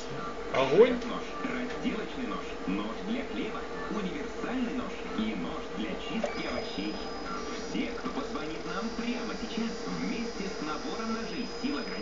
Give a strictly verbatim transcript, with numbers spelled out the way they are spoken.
Огонь. Нож, разделочный нож, нож для хлеба, универсальный нож и нож для чистки овощей. Все, кто позвонит нам прямо сейчас, вместе с набором ножей «Сила границ»